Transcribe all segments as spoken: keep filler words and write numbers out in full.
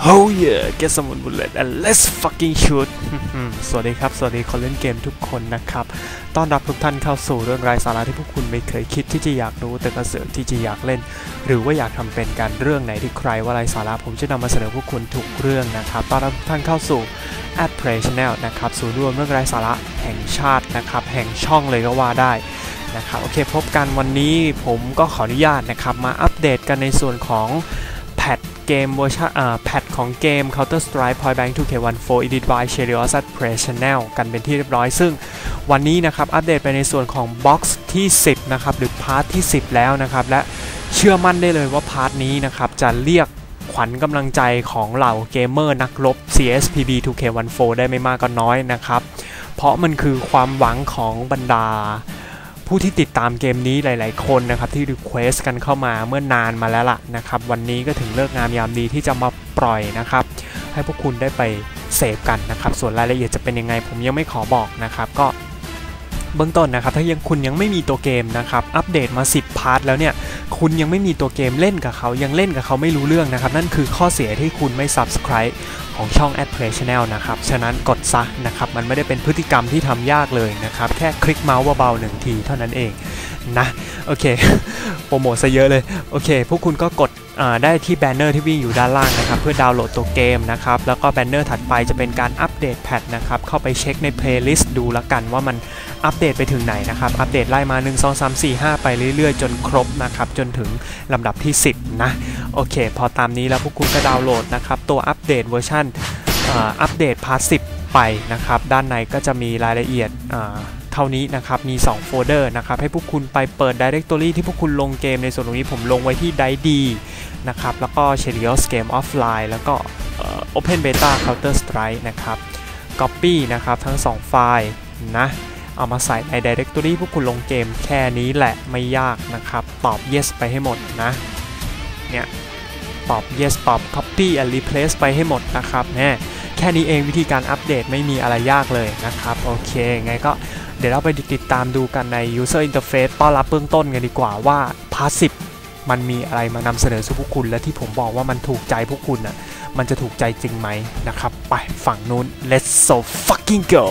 Oh yeah get someone bullet and let's fucking shoot สวัสดีครับสวัสดีคนเล่นเกมทุกคนนะครับต้อนรับทุกท่านเข้าสู่เรื่องไร้สาระที่พวกคุณไม่เคยคิดที่จะอยากรู้แต่กระเสือกที่จะอยากเล่นหรือว่าอยากทำเป็นการเรื่องไหนที่ใครว่าไร้สาระผมจะนำมาเสนอพวกคุณทุกเรื่องนะครับต้อนรับทุกท่านเข้าสู่ แอด Play Channel นะครับศูนย์รวมเรื่องไร้สาระแห่งชาตินะครับแห่งช่องเลยก็ว่าได้นะครับโอเคพบกันวันนี้ผมก็ขออนุญาตนะครับมาอัปเดตกันในส่วนของแพทเกมเวอร์ชันอ่าแพทของเกม Counter Strike Point Blank ทู เค สิบสี่ Edit by Chelios at Play Channel กันเป็นที่เรียบร้อยซึ่งวันนี้นะครับอัปเดตไปในส่วนของบ็อกซ์ที่สิบนะครับหรือพาร์ทที่สิบแล้วนะครับและเชื่อมั่นได้เลยว่าพาร์ทนี้นะครับจะเรียกขวัญกำลังใจของเหล่าเกมเมอร์นักรบ ซี เอส พี บี ทู เค สิบสี่ ได้ไม่มากก็น้อยนะครับเพราะมันคือความหวังของบรรดาผู้ที่ติดตามเกมนี้หลายๆคนนะครับที่รีเควสกันเข้ามาเมื่อนานมาแล้วล่ะนะครับวันนี้ก็ถึงเลิกงามยามดีที่จะมาปล่อยนะครับให้พวกคุณได้ไปเสพกันนะครับส่วนรายละเอียดจะเป็นยังไงผมยังไม่ขอบอกนะครับก็เบื้องต้นนะครับถ้ายังคุณยังไม่มีตัวเกมนะครับอัปเดตมาสิบพาร์ทแล้วเนี่ยคุณยังไม่มีตัวเกมเล่นกับเขายังเล่นกับเขาไม่รู้เรื่องนะครับนั่นคือข้อเสียที่คุณไม่ ซับสไครบ์ ของช่อง แอด Play Channel นะครับฉะนั้นกดซะนะครับมันไม่ได้เป็นพฤติกรรมที่ทำยากเลยนะครับแค่คลิกเมาส์เบาๆหนึ่งทีเท่านั้นเองนะโอเคโปรโมทซะเยอะเลยโอเคพวกคุณก็กดได้ที่แบนเนอร์ที่วิ่งอยู่ด้านล่างนะครับเพื่อดาวน์โหลดตัวเกมนะครับแล้วก็แบนเนอร์ถัดไปจะเป็นการอัปเดตแพทนะครับเข้าไปเช็คในเพลย์ลิสต์ดูแล้วกันว่ามันอัปเดตไปถึงไหนนะครับอัปเดตไล่มาหนึ่ง สอง สาม สี่ ห้าไปเรื่อยๆจนครบนะครับจนถึงลำดับที่สิบนะโอเคพอตามนี้แล้วพวกคุณก็ดาวน์โหลดนะครับตัวอัปเดตเวอร์ชันอัปเดตพาร์ทสิบไปนะครับด้านในก็จะมีรายละเอียดเท่านี้นะครับมีสองโฟลเดอร์นะครับให้พวกคุณไปเปิด Directory ที่พวกคุณลงเกมในส่วนตรงนี้ผมลงไว้ที่ ไดดี นะครับแล้วก็ Chelios Game Offline แล้วก็ Open Beta Counter Strike นะครับ Copy นะครับทั้งสองไฟล์นะเอามาใส่ใน Directory พวกคุณลงเกมแค่นี้แหละไม่ยากนะครับตอบ yes ไปให้หมดนะเนี่ยตอบ yes ตอบ copy and replace ไปให้หมดนะครับแน่แค่นี้เองวิธีการอัปเดตไม่มีอะไรยากเลยนะครับโอเคไงก็เดี๋ยวเราไปติดตามดูกันใน user interface ต้อนรับเบื้องต้นกันดีกว่าว่าพาร์ทสิบมันมีอะไรมานำเสนอสู่พวกคุณและที่ผมบอกว่ามันถูกใจพวกคุณน่ะมันจะถูกใจจริงไหมนะครับไปฝั่งนู้น let's so fucking go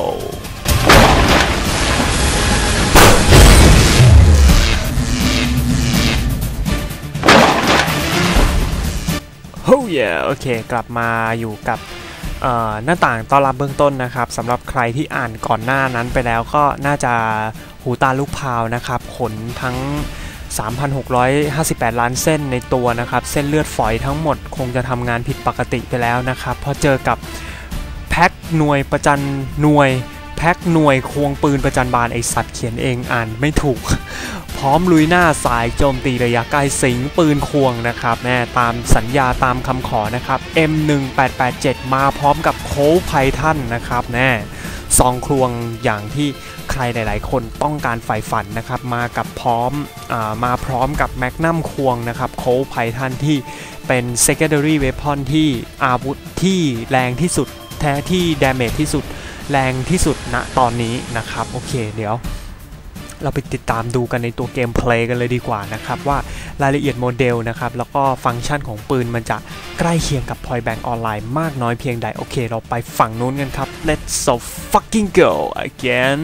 Oh yeah โอเคกลับมาอยู่กับหน้าต่างต้อนรับเบื้องต้นนะครับสำหรับใครที่อ่านก่อนหน้านั้นไปแล้วก็น่าจะหูตาลูกพาวนะครับขนทั้ง สามพันหกร้อยห้าสิบแปด ล้านเส้นในตัวนะครับเส้นเลือดฝอยทั้งหมดคงจะทำงานผิดปกติไปแล้วนะครับพอเจอกับแพ็คหน่วยประจันหน่วยแพ็คหน่วยควงปืนประจันบานไอสัตว์เขียนเองอ่านไม่ถูกพร้อมลุยหน้าสายโจมตีระยะไกลสิงปืนควงนะครับแน่ตามสัญญาตามคำขอนะครับ เอ็ม หนึ่ง แปด แปด เจ็ด มาพร้อมกับโค้ชไพทันนะครับแน่ซองควงอย่างที่ใครหลายๆคนต้องการใฝ่ฝันนะครับมากับพร้อมอ่ามาพร้อมกับแมกนัมควงนะครับโค้ชไพทันที่เป็น secondary weapon ที่อาวุธที่แรงที่สุดแท้ที่ damage ที่สุดแรงที่สุดณตอนนี้นะครับโอเคเดี๋ยวเราไปติดตามดูกันในตัวเกมเพลย์กันเลยดีกว่านะครับว่ารายละเอียดโมเดลนะครับแล้วก็ฟังก์ชันของปืนมันจะใกล้เคียงกับ Point Blank ออนไลน์มากน้อยเพียงใดโอเคเราไปฝั่งนู้นกันครับ let's so fucking go again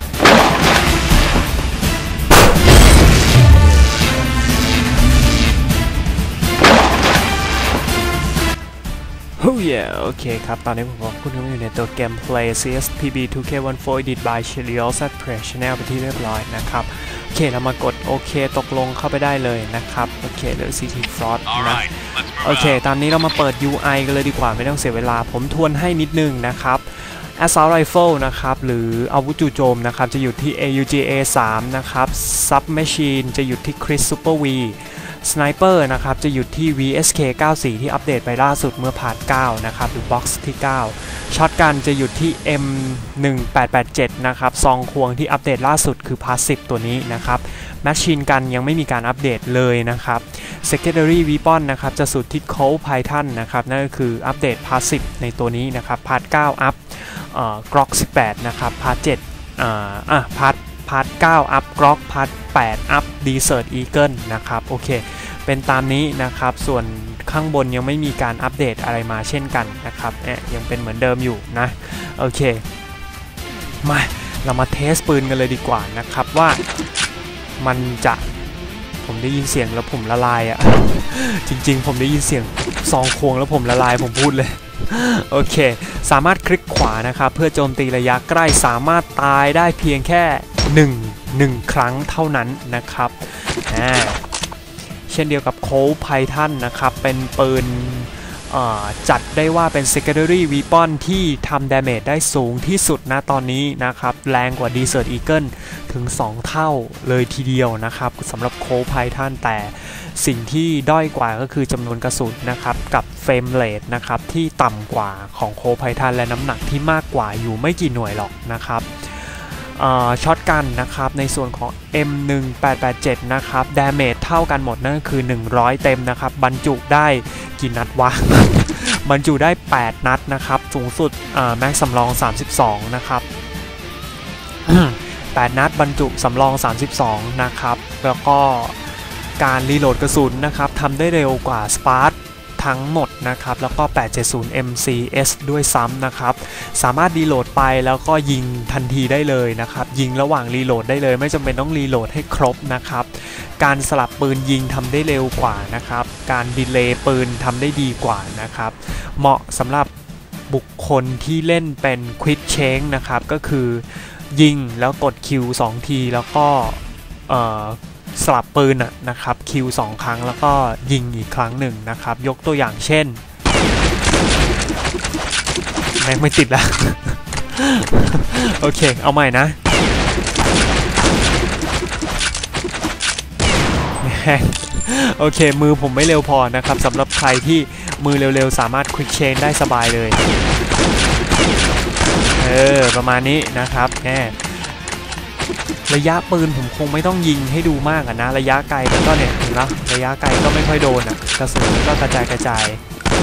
Oh yeah โอเคครับตอนนี้ผมบอกคุณก็อยู่ในตัวเกม Play ซี เอส พี บี ทู เค สิบสี่ Edit by Chelios at Play Channel ไปที่เรียบร้อยนะครับโอเคเรามากดโอเคตกลงเข้าไปได้เลยนะครับโอเคเหลือ ซี ที Frost นะโอเคตอนนี้เรามาเปิด ยู ไอ กันเลยดีกว่าไม่ต้องเสียเวลาผมทวนให้นิดนึงนะครับ Assault Rifle นะครับหรืออาวุธจู่โจมนะครับจะอยู่ที่ เอ ยู จี เอ สาม นะครับ Submachine จะอยู่ที่ Chris Super V Sniper นะครับจะหยุดที่ วี เอส เค เก้าสิบสี่ ที่อัปเดตไปล่าสุดเมื่อพาร์ทเก้านะครับหรือบ็อกซ์ที่เก้า Shotgun จะหยุดที่ เอ็ม หนึ่ง แปด แปด เจ็ด นะครับซองควงที่อัปเดตล่าสุดคือพาร์ทสิบตัวนี้นะครับ Machine Gun ยังไม่มีการอัปเดตเลยนะครับ Secondary Weapon นะครับจะสุดที่ Colt Python นะครับนั่นก็คืออัปเดตพาร์ทสิบในตัวนี้นะครับพาร์ทเก้าอัพเอ่อ Glock สิบแปดนะครับพาร์ทเจ็ดอ่าอ่ะพาร์ทพาร์ทเก้าอัพ Glock พาร์ทแปดอัพ Desert Eagle นะครับโอเคเป็นตามนี้นะครับส่วนข้างบนยังไม่มีการอัปเดตอะไรมาเช่นกันนะครับเนี่ยยังเป็นเหมือนเดิมอยู่นะโอเคมาเรามาเทสปืนกันเลยดีกว่านะครับว่ามันจะผมได้ยินเสียงแล้วผมละลายอะ่ะ จริงๆผมได้ยินเสียงซองควงแล้วผมละลายผมพูดเลย โอเคสามารถคลิกขวานะครับเพื่อโจมตีระยะใกล้สามารถตายได้เพียงแค่หนึ่ง หนึ่งครั้งเท่านั้นนะครับอ่าเช่นเดียวกับโคลไพทันนะครับเป็นปืนจัดได้ว่าเป็น secondary weapon ที่ทำ damage ได้สูงที่สุดนะตอนนี้นะครับแรงกว่า Desert Eagle ถึงสองเท่าเลยทีเดียวนะครับสำหรับโคลไพทันแต่สิ่งที่ด้อยกว่าก็คือจำนวนกระสุนนะครับกับเฟรมเรทนะครับที่ต่ำกว่าของโคลไพทันและน้ำหนักที่มากกว่าอยู่ไม่กี่หน่วยหรอกนะครับช็อตกันนะครับในส่วนของ เอ็ม หนึ่งแปดแปดเจ็ด นะครับดาเมจเท่ากันหมดนั่นก็คือหนึ่งร้อยเต็มนะครับบรรจุได้กี่นัดวะ บรรจุได้แปดนัดนะครับสูงสุดแม็กสำรองสามสิบสองนะครับ แปดนัดบรรจุสำรองสามสิบสองนะครับแล้วก็การรีโหลดกระสุนนะครับทำได้เร็วกว่าสปาร์ตทั้งหมดนะครับแล้วก็แปดเจ็ดศูนย์ เอ็ม ซี เอส ด้วยซ้ำนะครับสามารถรีโหลดไปแล้วก็ยิงทันทีได้เลยนะครับยิงระหว่างรีโหลดได้เลยไม่จำเป็นต้องรีโหลดให้ครบนะครับการสลับปืนยิงทำได้เร็วกว่านะครับการดีเลย์ปืนทำได้ดีกว่านะครับเหมาะสำหรับบุคคลที่เล่นเป็น Quick Change นะครับก็คือยิงแล้วกด คิว สองทีแล้วก็เอ่อสลับปืนนะครับคิวสองครั้งแล้วก็ยิงอีกครั้งหนึ่งนะครับยกตัวอย่างเช่นแม่งไม่ติดแล้ว โอเคเอาใหม่นะโอเคมือผมไม่เร็วพอนะครับสำหรับใครที่มือเร็วๆสามารถควิกเชนได้สบายเลยเออประมาณนี้นะครับแน่ระยะปืนผมคงไม่ต้องยิงให้ดูมากนะระยะไกลมันก็เนี่ยเห็นไหมระยะไกลก็ไม่ค่อยโดนอ่ะกระสุนก็กระจายกระจาย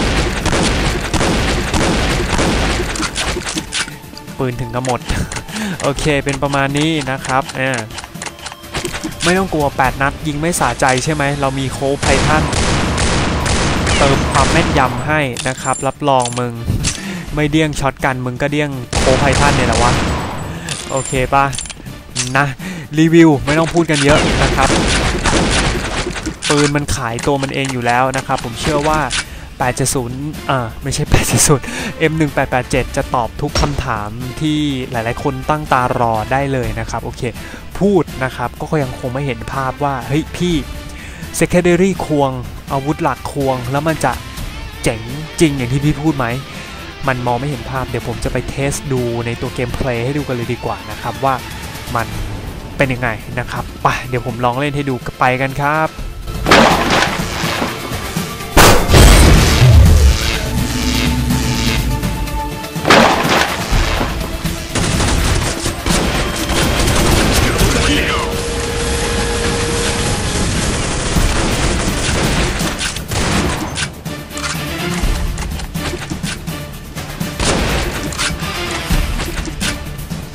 ปืนถึงก็หมด โอเคเป็นประมาณนี้นะครับอ่าไม่ต้องกลัวแปดนัดยิงไม่สะใจใช่ไหมเรามีโคลไพทันเติมความแม่นยำให้นะครับรับรองมึงไม่เดี้ยงช็อตกันมึงก็เดี้ยงโคลไพทันเนี่ยแหละวะโอเคป่ะนะรีวิวไม่ต้องพูดกันเยอะนะครับปืนมันขายตัวมันเองอยู่แล้วนะครับผมเชื่อว่าแปดเจ็ดศูนย์อ่าไม่ใช่แปดเจ็ดศูนย์ เอ็ม หนึ่งแปดแปดเจ็ด จะตอบทุกคำถามที่หลายๆคนตั้งตารอได้เลยนะครับโอเคพูดนะครับก็ยังคงไม่เห็นภาพว่าเฮ้ยพี่ secondary ควงอาวุธหลักควงแล้วมันจะเจ๋งจริงอย่างที่พี่พูดไหมมันมองไม่เห็นภาพเดี๋ยวผมจะไปเทสดูในตัวเกมเพลย์ให้ดูกันเลยดีกว่านะครับว่ามันเป็นยังไงนะครับไปเดี๋ยวผมลองเล่นให้ดูไปกันครับ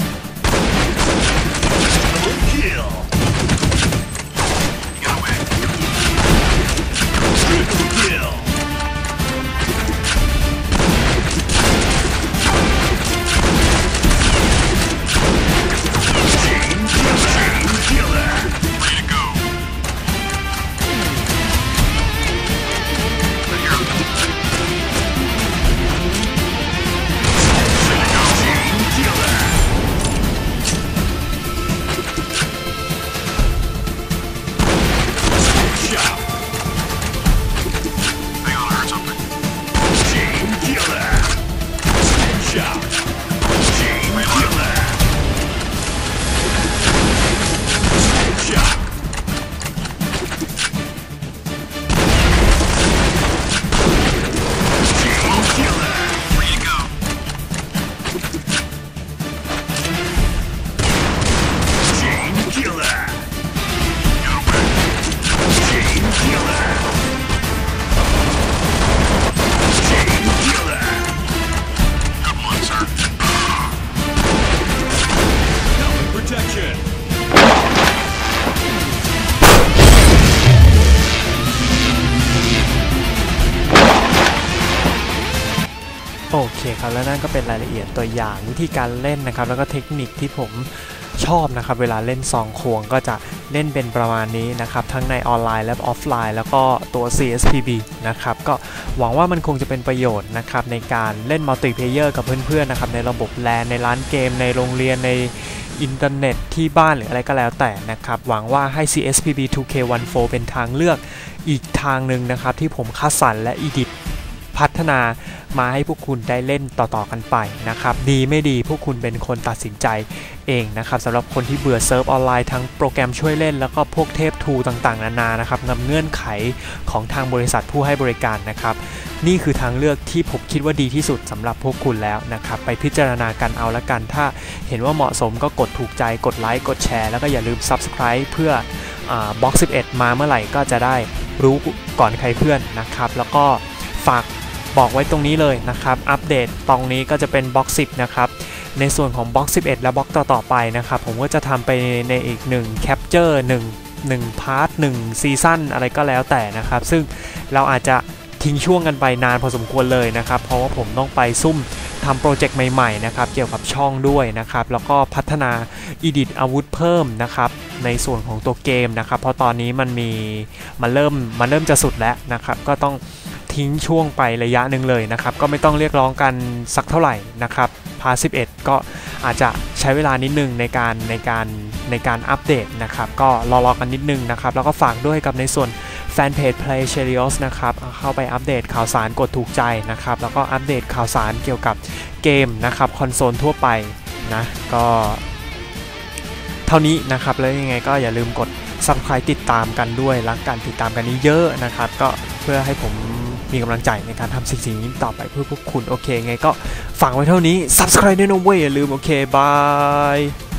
Kill. นะครับและนั่นก็เป็นรายละเอียดตัวอย่างวิธีการเล่นนะครับแล้วก็เทคนิคที่ผมชอบนะครับเวลาเล่นซองควงก็จะเล่นเป็นประมาณนี้นะครับทั้งในออนไลน์และออฟไลน์แล้วก็ตัว ซี เอส พี บี นะครับก็หวังว่ามันคงจะเป็นประโยชน์นะครับในการเล่นมัลติเพลเยอร์กับเพื่อนๆนะครับในระบบแลนในร้านเกมในโรงเรียนในอินเทอร์เน็ตที่บ้านหรืออะไรก็แล้วแต่นะครับหวังว่าให้ ซี เอส พี บี ทู เค สิบสี่ เป็นทางเลือกอีกทางหนึ่งนะครับที่ผมคัดสรรและอีดิทพัฒนามาให้พวกคุณได้เล่นต่อๆกันไปนะครับดีไม่ดีพวกคุณเป็นคนตัดสินใจเองนะครับสำหรับคนที่เบื่อเซิร์ฟออนไลน์ทั้งโปรแกรมช่วยเล่นแล้วก็พวกเทพทูต่างๆนานานะครับนำเงื่อนไขของทางบริษัทผู้ให้บริการนะครับนี่คือทางเลือกที่ผมคิดว่าดีที่สุดสำหรับพวกคุณแล้วนะครับไปพิจารณากันเอาละกันถ้าเห็นว่าเหมาะสมก็กดถูกใจกดไลค์กดแชร์แล้วก็อย่าลืม ซับสไครบ์ เพื่อบล็อกสิบเอ็ดมาเมื่อไหร่ก็จะได้รู้ก่อนใครเพื่อนนะครับแล้วก็ฝากบอกไว้ตรงนี้เลยนะครับอัปเดตตรงนี้ก็จะเป็นบล็อกสิบนะครับในส่วนของบล็อกสิบเอ็ดและบล็อกต่อๆไปนะครับผมก็จะทำไปในอีกหนึ่งแคปเจอร์หนึ่ง หนึ่งพาร์ทหนึ่งซีซั่นอะไรก็แล้วแต่นะครับซึ่งเราอาจจะทิ้งช่วงกันไปนานพอสมควรเลยนะครับเพราะว่าผมต้องไปซุ่มทำโปรเจกต์ใหม่ๆนะครับเกี่ยวกับช่องด้วยนะครับแล้วก็พัฒนาอีดิทอาวุธเพิ่มนะครับในส่วนของตัวเกมนะครับเพราะตอนนี้มันมีมันเริ่มมันเริ่มจะสุดแล้วนะครับก็ต้องทิ้งช่วงไประยะหนึ่งเลยนะครับก็ไม่ต้องเรียกร้องกันสักเท่าไหร่นะครับพาร์ทสิบเอ็ดก็อาจจะใช้เวลานิดนึงในการในการในการอัปเดตนะครับก็รอๆกันนิดนึงนะครับแล้วก็ฝากด้วยกับในส่วนแฟนเพจ Play Chelios นะครับเข้าไปอัปเดตข่าวสารกดถูกใจนะครับแล้วก็อัปเดตข่าวสารเกี่ยวกับเกมนะครับคอนโซลทั่วไปนะก็เท่านี้นะครับแล้วยังไงก็อย่าลืมกด ซับสไครบ์ ติดตามกันด้วยรักกันติดตามกันนี้เยอะนะครับก็เพื่อให้ผมมีกำลังใจในการทำสิ่งนี้ต่อไปเพื่อพวกคุณโอเคไงก็ฝากไว้เท่านี้ ซับสไครบ์ ด้วยนะเว้ยอย่าลืมโอเคบาย